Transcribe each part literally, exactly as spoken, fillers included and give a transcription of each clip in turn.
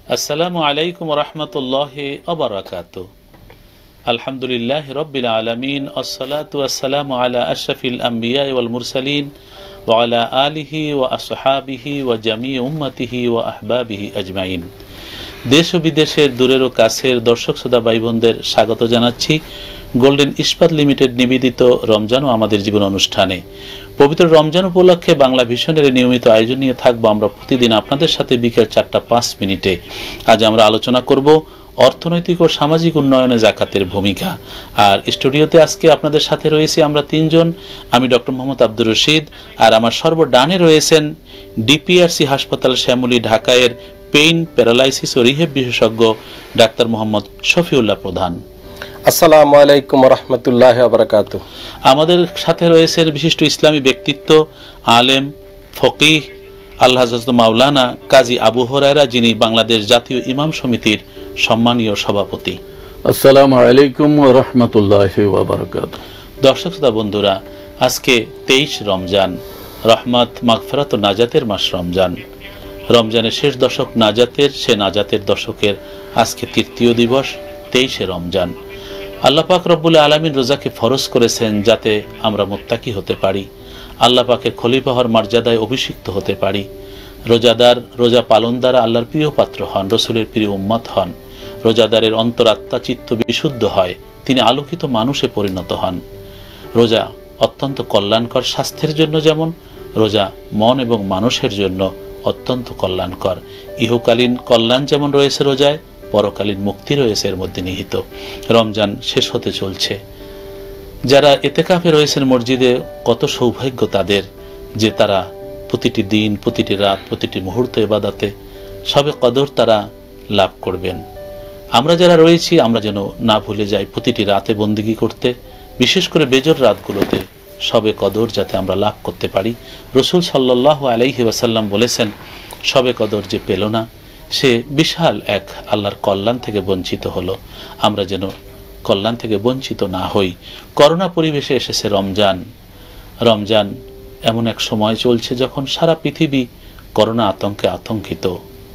আসসালামু আলাইকুম ওয়া রাহমাতুল্লাহি ওয়া বারাকাতুহু। আলহামদুলিল্লাহি রাব্বিল আলামিন, আসসালাতু ওয়াসসালামু আলা আশরাফিল আমবিয়া ওয়াল মুরসালিন ওয়া আলা আলিহি ওয়া আসহাবিহি ওয়া জামিই উম্মতিহি ওয়া আহবাবিহি আজমাইন। দেশ ও বিদেশের দূরের ও কাছের দর্শক শ্রোতা ভাই বোনদের স্বাগত জানাচ্ছি গোল্ডেন ইস্পাত লিমিটেড নিবেদিত রমজান ও আমাদের জীবন অনুষ্ঠানে। পবিত্র রমজান উপলক্ষে বাংলা ভিশনের নিয়মিত আয়োজন নিয়ে থাকবো আমরা প্রতিদিন আপনাদের সাথে বিকেল চারটা পাঁচ মিনিটে। আজ আমরা আলোচনা করব অর্থনৈতিক ও সামাজিক উন্নয়নে যাকাতের ভূমিকা। আর স্টুডিওতে আজকে আপনাদের সাথে রয়েছি আমরা তিনজন। আমি ডক্টর মোহাম্মদ আব্দুর রশিদ, আর আমার সর্বডানে রয়েছেন ডিপিআরসি হাসপাতাল শ্যামলী ঢাকায়ের পেইন, প্যারালাইসিস ও রিহেব বিশেষজ্ঞ ডাক্তার মোহাম্মদ শফিউল্লাহ প্রধান। আসসালামু আলাইকুম ওয়া রাহমাতুল্লাহি ওয়া বারাকাতুহু। আমাদের সাথে রয়েছেন বিশিষ্ট ইসলামী ব্যক্তিত্ব, আলেম, ফকিহ, আল্লাহ হযরত মাওলানা কাজী আবু হুরায়রা, যিনি বাংলাদেশ জাতীয় ইমাম সমিতির সম্মানীয় সভাপতি। আসসালামু আলাইকুম ওয়া রাহমাতুল্লাহি ওয়া বারাকাতুহু। দর্শক শ্রোতা বন্ধুরা, আজকে তেইশ রমজান, রহমত, মাগফিরাত ও নাজাতের মাস রমজান। রমজানের শেষ দশক নাজাতের, সে নাজাতের দশকের আজকে তৃতীয় দিবস, তেইশে রমজান। আল্লাহ পাক রব্বুল আলামিন রোজাকে ফরজ করেছেন যাতে আমরা মুত্তাকি হতে পারি, আল্লাহ পাকের খলিফা হওয়ার মর্যাদায় অভিষিক্ত হতে পারি। রোজাদার রোজা পালন দ্বারা আল্লাহর প্রিয় পাত্র হন, রসুলের প্রিয় উম্মত হন। রোজাদারের অন্তরাত্মা চিত্ত বিশুদ্ধ হয়, তিনি আলোকিত মানুষে পরিণত হন। রোজা অত্যন্ত কল্যাণকর, স্বাস্থ্যের জন্য যেমন, রোজা মন এবং মানুষের জন্য অত্যন্ত কল্যাণকর। ইহকালীন কল্যাণ যেমন রয়েছে রোজায়, পরকালীন মুক্তি রয়েছে এর মধ্যে নিহিত। রমজান শেষ হতে চলছে। যারা এতেকাফে রয়েছেন মসজিদে, কত সৌভাগ্য তাদের যে তারা প্রতিটি দিন, প্রতিটি রাত, প্রতিটি মুহূর্ত ইবাদতে সবে কদর তারা লাভ করবেন। আমরা যারা রয়েছি আমরা যেন না ভুলে যাই প্রতিটি রাতে বন্দিগি করতে, বিশেষ করে বেজর রাতগুলোতে সবে কদর যাতে আমরা লাভ করতে পারি। রসুল সাল্লাল্লাহু আলাইহি ওয়াসাল্লাম বলেছেন, সবে কদর যে পেল না সে বিশাল এক আল্লাহর কল্যাণ থেকে বঞ্চিত হলো। আমরা যেন কল্যাণ থেকে বঞ্চিত না হই। করোনা পরিবেশে এসেছে রমজান। রমজান এমন এক সময় চলছে যখন সারা পৃথিবী করোনা আতঙ্কে আতঙ্কিত।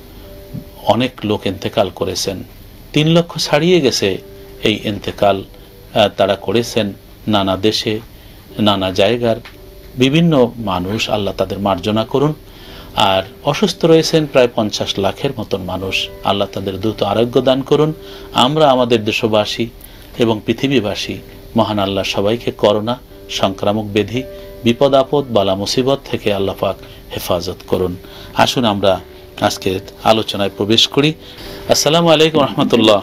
অনেক লোক ইন্তেকাল করেছেন, তিন লক্ষ ছাড়িয়ে গেছে এই ইন্তেকাল তারা করেছেন নানা দেশে, নানা জায়গার বিভিন্ন মানুষ। আল্লাহ তাদের মার্জনা করুন। আর অসুস্থ রয়েছেন প্রায় পঞ্চাশ লাখের মতন মানুষ, আল্লাহ তাদের দ্রুত আরোগ্য দান করুন। আমরা আমাদের দেশবাসী এবং পৃথিবীবাসী মহান আল্লাহ সবাইকে করোনা সংক্রামক ব্যাধি, বিপদ আপদ, বালা মুসিবত থেকে আল্লাহ পাক হেফাজত করুন। আসুন আমরা আজকে আলোচনায় প্রবেশ করি। আসসালামু আলাইকুম রহমতুল্লাহ।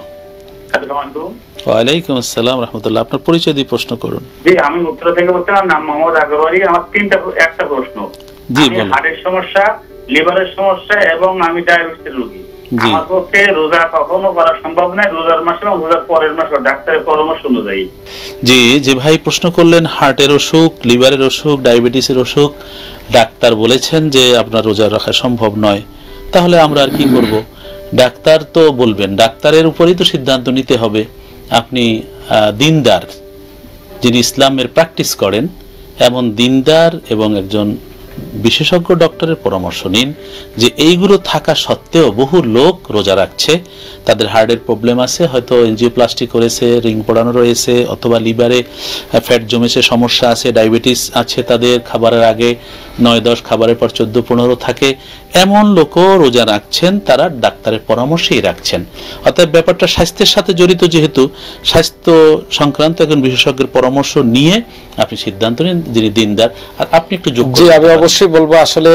ওয়ালাইকুম আসসালাম রহমতুল্লাহ। আপনার পরিচয় দিয়ে প্রশ্ন করুন। জি, আমি উত্তর থেকে বলছি, আমার নাম মোহাম্মদ আগরওয়ালি। আমার তিনটা একটা প্রশ্ন। জি, আমি হার্টের সমস্যা, লিভারের সমস্যা এবং আমি ডায়াবেটিসের রোগী। আমার পক্ষে রোজা কখনো করা সম্ভব নয়, রোজার মাসে এবং রোজার পরের মাসে ডাক্তারের পরামর্শ অনুযায়ী। জি, যে ভাই প্রশ্ন করলেন হার্টের অসুখ, লিভারের অসুখ, ডায়াবেটিসের অসুখ, ডাক্তার বলেছেন যে আপনার রোজা রাখা সম্ভব নয়, তাহলে আমরা আর কি করব? ডাক্তার তো বলবেন, ডাক্তারের উপরেই তো সিদ্ধান্ত নিতে হবে। আপনি দিনদার, যিনি ইসলামের প্র্যাকটিস করেন এমন দিনদার এবং একজন বিশেষজ্ঞ ডক্টরের পরামর্শ নিন যে এইগুলো থাকা সত্ত্বেও বহু লোক রোজা রাখছে, তাদের হার্টের প্রবলেম আছে, হয়তো এনজিওপ্লাস্টি করেছে, রিং পড়ানো রয়েছে, অথবা লিভারে ফ্যাট জমেছে, সমস্যা আছে, ডায়াবেটিস আছে, তাদের খাবারের আগে নয় দশ, খাবারের পর চোদ্দ পনেরো থাকে, এমন লোকও রোজা রাখছেন, তারা ডাক্তারের পরামর্শেই রাখছেন। অর্থাৎ ব্যাপারটা স্বাস্থ্যের সাথে জড়িত, যেহেতু স্বাস্থ্য সংক্রান্ত একজন বিশেষজ্ঞের পরামর্শ নিয়ে আপনি সিদ্ধান্ত নিন, যিনি দিনদার। আর আপনি একটু যোগ্য। জি, আমি অবশ্যই বলবো, আসলে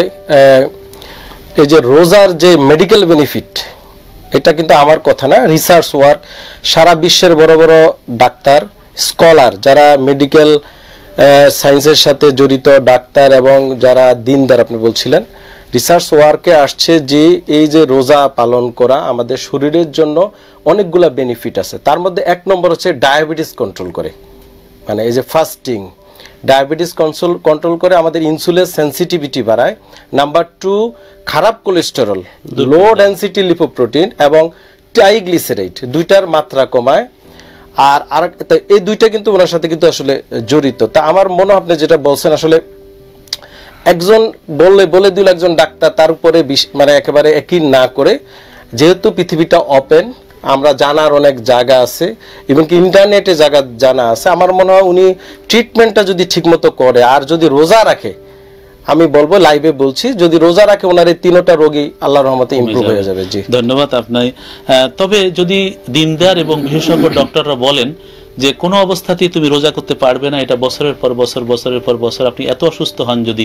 এই যে রোজার যে মেডিকেল বেনিফিট, এটা কিন্তু আমার কথা না, রিসার্চ ওয়ার্ক, সারা বিশ্বের বড় বড় ডাক্তার, স্কলার, যারা মেডিকেল সায়েন্সের সাথে জড়িত ডাক্তার এবং যারা দিনদার আপনি বলছিলেন, রিসার্চ ওয়ার্কে আসছে যে এই যে রোজা পালন করা আমাদের শরীরের জন্য অনেকগুলা বেনিফিট আছে। তার মধ্যে এক নম্বর হচ্ছে ডায়াবেটিস কন্ট্রোল করে, মানে এই যে ফাস্টিং, ডায়াবেটিস কন্ট্রোল কন্ট্রোল করে, আমাদের ইনসুলিন সেন্সিটিভিটি বাড়ায়। নাম্বার টু, খারাপ কোলেস্টেরল, লো ডেনসিটি লিপোপ্রোটিন এবং ট্রাইগ্লিসারাইড দুইটার মাত্রা কমায়। আর আর এই দুইটা কিন্তু ওনার সাথে কিন্তু আসলে জড়িত। তা আমার মনে হয় আপনি যেটা বলছেন, আসলে একজন বললে বলে দিল একজন ডাক্তার, তার উপরে মানে একেবারে একই না করে যেহেতু পৃথিবীটা ওপেন, আমরা জানার অনেক জায়গা আছে, এবং কি ইন্টারনেটে জায়গা জানা আছে, আমার মনে হয় উনি ট্রিটমেন্টটা যদি ঠিকমতো করে আর যদি রোজা রাখে, আমি বলবো লাইভে বলছি, যদি রোজা রাখে ওনার এই তিনটা রোগী আল্লাহর রহমতে ইমপ্রুভ হয়ে যাবে। জি ধন্যবাদ আপনার। তবে যদি দিনদার এবং বিশেষজ্ঞ ডক্টররা বলেন যে কোনো অবস্থাতেই তুমি রোজা করতে পারবে না, এটা বছরের পর বছর বছরের পর বছর আপনি এত অসুস্থ হন, যদি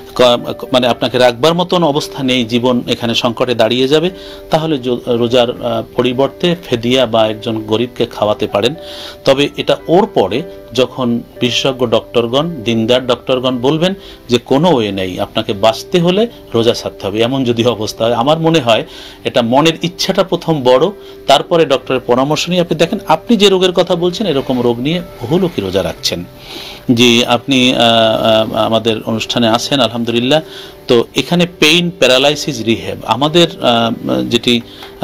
মানে আপনাকে রাখবার মতন অবস্থা নেই, জীবন এখানে সংকটে দাঁড়িয়ে যাবে, তাহলে রোজার পরিবর্তে ফেদিয়া বা একজন গরিবকে খাওয়াতে পারেন। তবে এটা ওর পরে যখন বিশেষজ্ঞ ডক্টরগণ, দিনদার ডক্টরগণ বলবেন যে কোনো ওয়ে নেই, আপনাকে বাঁচতে হলে রোজা ছাড়তে হবে, এমন যদি অবস্থা হয়, আমার মনে হয় এটা মনের ইচ্ছাটা প্রথম বড়, তারপরে ডক্টরের পরামর্শ নিয়ে আপনি দেখেন। আপনি যে রোগের কথা বলছেন এরকম রোগ নিয়ে বহু লোকই রোজা রাখছেন। জি, আপনি আমাদের অনুষ্ঠানে আছেন আলহামদুলিল্লাহ। তো এখানে পেইন প্যারালাইসিস রিহ্যাব আমাদের যেটি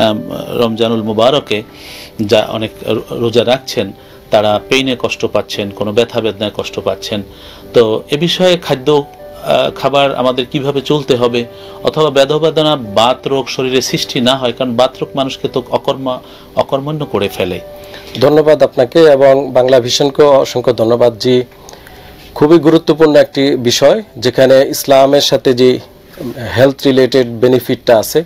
রমজানুল মুবারকে যা অনেক রোজা রাখছেন তারা পেইনে কষ্ট পাচ্ছেন, কোনো ব্যথা বেদনায় কষ্ট পাচ্ছেন। তো এ বিষয়ে খাদ্য খাবার আমাদের কিভাবে চলতে হবে, অথবা বেদনা বাত রোগ শরীরে সৃষ্টি না হয়, কারণ বাত রোগ মানুষকে তো অকর্মা অকর্মণ্য করে ফেলে। ধন্যবাদ আপনাকে এবং বাংলা ভিশনকে অসংখ্য ধন্যবাদ। জি, খুবই গুরুত্বপূর্ণ একটি বিষয়, যেখানে ইসলামের সাথে যে হেলথ রিলেটেড বেনিফিটটা আছে।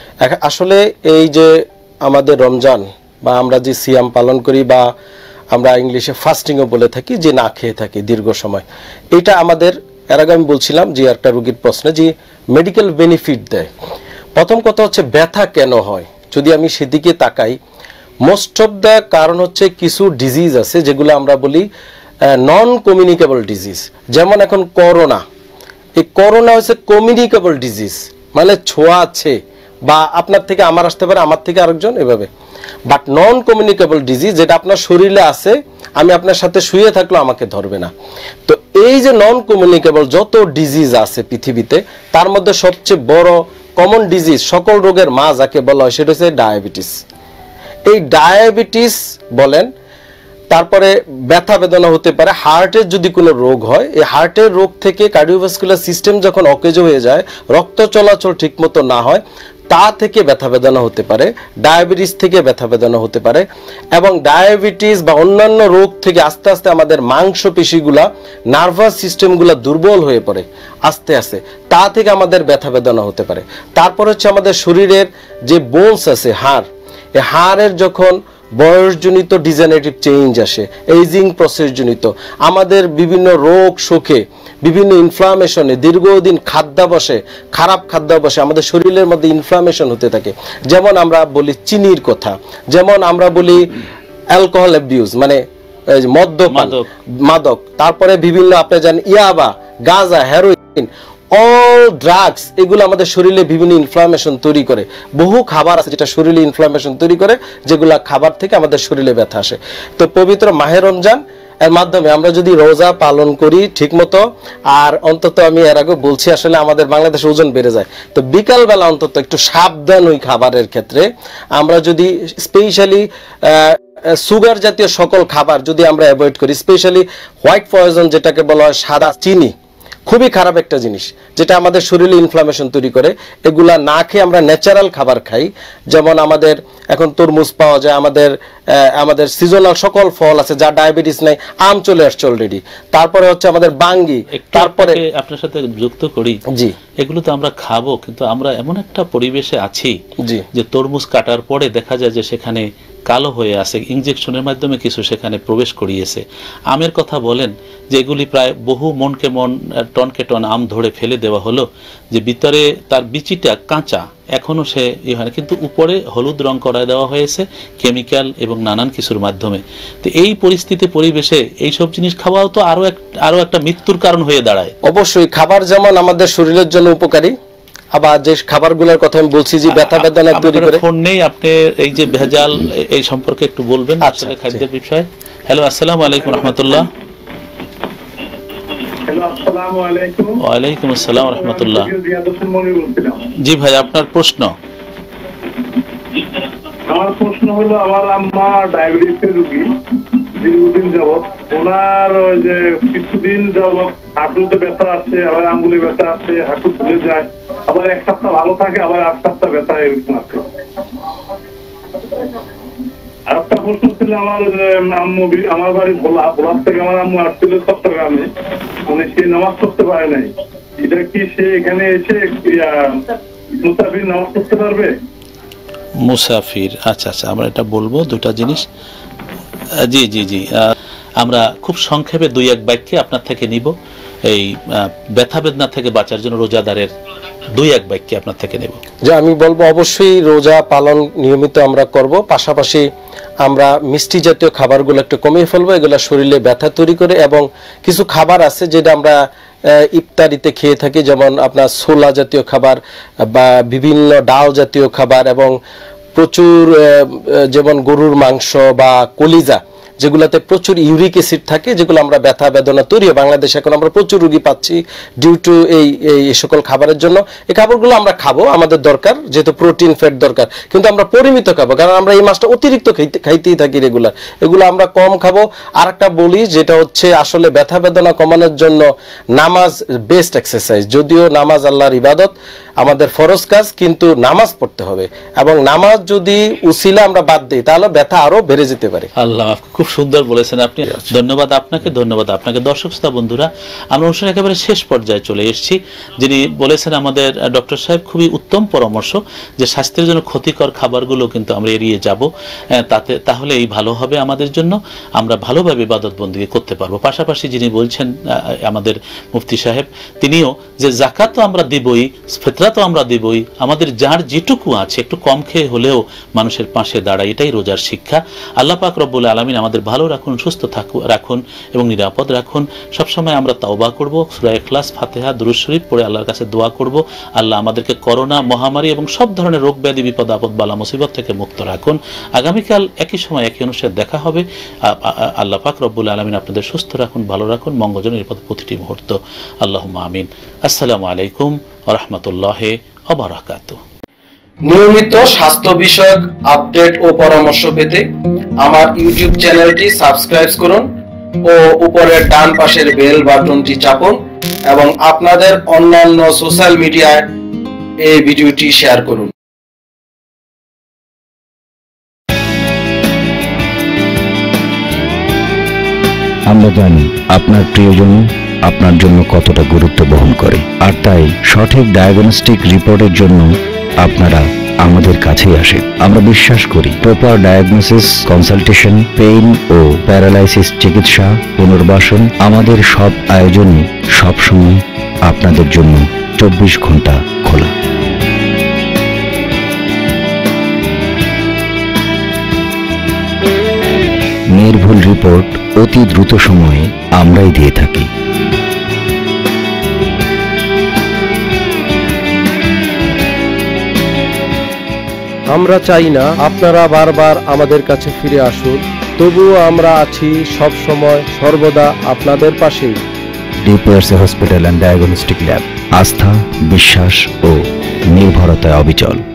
আসলে এই যে আমাদের রমজান বা আমরা যে সিয়াম পালন করি, বা আমরা ইংলিশে ফাস্টিংও বলে থাকি, যে না খেয়ে থাকি দীর্ঘ সময়, এটা আমাদের এর আগে আমি বলছিলাম যে একটা রোগীর প্রশ্নে যে মেডিকেল বেনিফিট দেয়। প্রথম কথা হচ্ছে ব্যথা কেন হয়, যদি আমি সেদিকে তাকাই, মোস্ট অফ দ্য কারণ হচ্ছে কিছু ডিজিজ আছে যেগুলো আমরা বলি নন কমিউনিকেবল ডিজিজ। যেমন এখন করোনা, এই করোনা হচ্ছে কমিউনিকেবল ডিজিজ, মানে ছোঁয়া আছে, বা আপনার থেকে আমার আসতে পারে, আমার থেকে আরেকজন, এভাবে। বাট নন কমিউনিকেবল ডিজিজ যেটা আপনার শরীরে আছে, আমি আপনার সাথে শুয়ে থাকলেও আমাকে ধরবে না। তো এই যে নন কমিউনিকেবল যত ডিজিজ আছে পৃথিবীতে, তার মধ্যে সবচেয়ে বড় কমন ডিজিজ, সকল রোগের মা যাকে বলা হয়, সেটা হচ্ছে ডায়াবেটিস। এই ডায়াবেটিস বলেন, তারপরে ব্যথা বেদনা হতে পারে, হার্টের যদি কোনো রোগ হয়, এই হার্টের রোগ থেকে কার্ডিওভাস্কুলার সিস্টেম যখন অকেজো হয়ে যায়, রক্ত চলাচল ঠিকমতো না হয়, তা থেকে ব্যথা বেদনা হতে পারে, ডায়াবেটিস থেকে ব্যথা বেদনা হতে পারে। এবং ডায়াবেটিস বা অন্যান্য রোগ থেকে আস্তে আস্তে আমাদের মাংসপেশিগুলা, নার্ভাস সিস্টেমগুলা দুর্বল হয়ে পড়ে আস্তে আস্তে, তা থেকে আমাদের ব্যথা বেদনা হতে পারে। তারপর হচ্ছে আমাদের শরীরের যে বোনস আছে, হাড়, এই হাড়ের যখন বয়সজনিত ডিজেনারেটিভ চেঞ্জ আসে, এইজিং প্রসেসজনিত, আমাদের বিভিন্ন রোগ শোকে, বিভিন্ন ইনফ্লামেশনে, দীর্ঘদিন খাদ্যাভ্যাসে, খারাপ খাদ্যাভ্যাসে আমাদের শরীরের মধ্যে ইনফ্লামেশন হতে থাকে। যেমন আমরা বলি চিনির কথা, যেমন আমরা বলি অ্যালকোহল অ্যাবিউজ, মানে মদ্যপান, মাদক, তারপরে বিভিন্ন আপনি জানেন ইয়াবা, গাঁজা, হেরোইন, অল ড্রাগস, এগুলো আমাদের শরীরে বিভিন্ন ইনফ্লামেশন তৈরি করে। বহু খাবার আছে যেটা শরীরে ইনফ্লামেশন তৈরি করে, যেগুলা খাবার থেকে আমাদের শরীরে ব্যথা আসে। তো পবিত্র মাহে রমজান এর মাধ্যমে আমরা যদি রোজা পালন করি ঠিকমতো, আর অন্তত আমি এর আগে বলছি আসলে আমাদের বাংলাদেশে ওজন বেড়ে যায়, তো বিকালবেলা অন্তত একটু সাবধান ওই খাবারের ক্ষেত্রে। আমরা যদি স্পেশালি সুগার জাতীয় সকল খাবার যদি আমরা অ্যাভয়েড করি, স্পেশালি হোয়াইট পয়জন যেটাকে বলা হয় সাদা চিনি, খুবই খারাপ একটা জিনিস যেটা আমাদের শরীরে ইনফ্লামেশন তৈরি করে, এগুলা না খেয়ে আমরা ন্যাচারাল খাবার খাই। যেমন আমাদের এখন তরমুজ পাওয়া যায়, আমাদের আমাদের সিজনাল সকল ফল আছে, যা ডায়াবেটিস নাই, আম চলে আসছে অলরেডি, তারপরে হচ্ছে আমাদের বাঙ্গি, তারপরে আপনার সাথে যুক্ত করি, জি এগুলো তো আমরা খাবো, কিন্তু আমরা এমন একটা পরিবেশে আছি জি যে তরমুজ কাটার পরে দেখা যায় যে সেখানে কালো হয়ে আছে, ইনজেকশনের মাধ্যমে কিছু সেখানে প্রবেশ করিয়েছে। আমের কথা বলেন যে এগুলি প্রায় বহু মনকে মন, টনকে টন আম ধরে ফেলে দেওয়া হলো, যে ভিতরে তার বিচিটা কাঁচা, এখনো সে ইয়ে হয় না, কিন্তু উপরে হলুদ রং করায় দেওয়া হয়েছে কেমিক্যাল এবং নানান কিছুর মাধ্যমে। তো এই পরিস্থিতি পরিবেশে এইসব জিনিস খাওয়াও তো আরো এক আরো একটা মৃত্যুর কারণ হয়ে দাঁড়ায়। অবশ্যই খাবার যেমন আমাদের শরীরের জন্য উপকারী, আবার যে খাবারগুলোর কথা আমি বলছি যে ব্যথা বেদনা তৈরি করে। ফোন নেই, আপনি এই যে ভেজাল এই সম্পর্কে একটু বলবেন আসলে খাদ্যের বিষয়। হ্যালো, আসসালামু আলাইকুম রাহমাতুল্লাহ। হ্যালো, আসসালামু আলাইকুম। ওয়া আলাইকুম আসসালাম রাহমাতুল্লাহ। জি ভাই, আপনার প্রশ্ন। আমার প্রশ্ন হলো, আমার আম্মা ডায়াবেটিসের রোগী, দীর্ঘদিন যাবৎ, ওনার ওই যে কিছুদিন যাবৎ হাঁটুতে ব্যথা আছে, আবার আঙ্গুলে ব্যথা আছে, হাঁটু ফুলে যায়, আবার এক সপ্তাহ ভালো থাকে, আবার আট সপ্তাহ ব্যথা এরকম আছে। আর একটা প্রশ্ন ছিল, আমার আম্মু, আমার বাড়ি ভোলা, ভোলার থেকে আমার আম্মু আসছিল চট্টগ্রামে, মানে সে নামাজ পড়তে পারে নাই, এটা কি সে এখানে এসে মুসাফির নামাজ পড়তে পারবে? মুসাফির, আচ্ছা আচ্ছা, আমরা এটা বলবো দুটা জিনিস। জি জি জি, আমরা খুব সংক্ষেপে দুই এক বাক্যে আপনার থেকে নিব, এই ব্যথা বেদনা থেকে বাঁচার জন্য রোজাদারের দুই এক বাক্যে আপনার থেকে নেব। যে আমি বলবো অবশ্যই রোজা পালন নিয়মিত আমরা করব, পাশাপাশি আমরা মিষ্টি জাতীয় খাবারগুলো একটু কমিয়ে ফেলবো, এগুলো শরীরে ব্যথা তৈরি করে। এবং কিছু খাবার আছে যেটা আমরা ইফতারিতে খেয়ে থাকি, যেমন আপনার ছোলা জাতীয় খাবার বা বিভিন্ন ডাল জাতীয় খাবার, এবং প্রচুর যেমন গরুর মাংস বা কলিজা, যেগুলোতে প্রচুর ইউরিক অ্যাসিড থাকে, যেগুলো আমরা ব্যথা বেদনা তৈরি হয়। বাংলাদেশে এখন আমরা প্রচুর রোগী পাচ্ছি ডিউ টু এই এই সকল খাবারের জন্য। এই খাবারগুলো আমরা খাবো, আমাদের দরকার, যেহেতু প্রোটিন ফ্যাট দরকার, কিন্তু আমরা পরিমিত খাবো, কারণ আমরা এই মাছটা অতিরিক্ত খাইতে খাইতেই থাকি রেগুলার, এগুলো আমরা কম খাবো। আর একটা বলি, যেটা হচ্ছে আসলে ব্যথা বেদনা কমানোর জন্য নামাজ বেস্ট এক্সারসাইজ। যদিও নামাজ আল্লাহর ইবাদত, আমাদের ফরজ কাজ, কিন্তু নামাজ পড়তে হবে, এবং নামাজ যদি উসিলা আমরা বাদ দিই তাহলে ব্যথা আরো বেড়ে যেতে পারে। আল্লাহ, খুব সুন্দর বলেছেন আপনি, ধন্যবাদ আপনাকে, ধন্যবাদ আপনাকে। দর্শক শ্রোতা বন্ধুরা, আমরা অনুষ্ঠান একেবারে শেষ পর্যায়ে চলে এসেছি। যিনি বলেছেন আমাদের ডক্টর সাহেব, খুবই উত্তম পরামর্শ যে স্বাস্থ্যের জন্য ক্ষতিকর খাবারগুলো কিন্তু আমরা এড়িয়ে যাব, তাতে তাহলে এই ভালো হবে আমাদের জন্য, আমরা ভালোভাবে ইবাদত বন্দেগী করতে পারবো। পাশাপাশি যিনি বলছেন আমাদের মুফতি সাহেব, তিনিও যে যাকাত তো আমরা দিবই, ফিতরা তো আমরা দিবই, আমাদের যার যেটুকু আছে একটু কম খেয়ে হলেও মানুষের পাশে দাঁড়ায়, এটাই রোজার শিক্ষা। আল্লাহ পাক রব্বুল আলামিন আমাদের ভালো রাখুন, সুস্থ থাকুন রাখুন এবং নিরাপদ রাখুন। সবসময় আমরা তাওবা করব, সূরা ইখলাস, ফাতিহা, দুরূদ শরীফ পড়ে আল্লাহর কাছে দোয়া করব, আল্লাহ আমাদেরকে করোনা মহামারী এবং সব ধরনের রোগ ব্যাধি, বিপদ আপদ, বালা মুসিবত থেকে মুক্ত রাখুন। আগামীকাল একই সময় একই অনুষ্ঠানে দেখা হবে। আল্লাহ পাক রব্বুল আলামিন আপনাদের সুস্থ রাখুন, ভালো রাখুন, মঙ্গলজনক নিরাপদ প্রতিটি মুহূর্ত। আল্লাহুম্মা আমিন। আসসালামু আলাইকুম ওয়া রাহমাতুল্লাহি ওয়া বারাকাতুহু। নিয়মিত স্বাস্থ্য বিষয়ক আপডেট ও পরামর্শ পেতে আমার ইউটিউব চ্যানেলটি সাবস্ক্রাইব করুন ও উপরের ডান পাশের বেল বাটনটি চাপুন, এবং আপনাদের অন্যান্য সোশ্যাল মিডিয়ায় এই ভিডিওটি শেয়ার করুন। আমরা জানি আপনার প্রিয়জন আপনার জন্য কতটা গুরুত্ব বহন করে, আর তাই সঠিক ডায়াগনস্টিক রিপোর্টের জন্য আপনারা আমাদের কাছেই আসেন। আমরা বিশ্বাস করি প্রপার ডায়াগনোসিস, কনসালটেশন, পেইন ও প্যারালাইসিস চিকিৎসা, পুনর্বাসন, আমাদের সব আয়োজনই সবসময় আপনাদের জন্য চব্বিশ ঘন্টা খোলা। নির্ভুল রিপোর্ট অতি দ্রুত সময়ে আমরাই দিয়ে থাকি। আমরা চাই না আপনারা বারবার আমাদের কাছে ফিরে আসুন, তবুও আমরা আছি সব সময় সর্বদা আপনাদের পাশেই। DPRC hospital and diagnostic lab, আস্থা, বিশ্বাস ও নির্ভরতায় অবিচল।